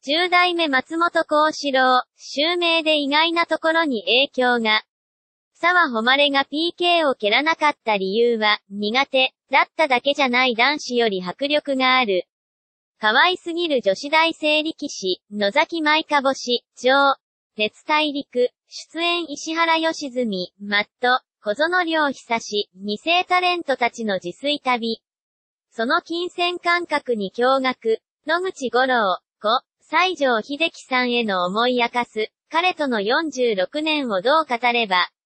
10代目松本幸四郎、襲名で意外なところに影響が。澤穂希が PK を蹴らなかった理由は、苦手だっただけじゃない男子より迫力がある。可愛すぎる女子大生力士、野崎舞香星、熱大陸、出演石原良純、マット、小園良久志、二世タレントたちの自炊旅。その金銭感覚に驚愕、野口五郎、西城秀樹さんへの思い明かす、彼との46年をどう語れば、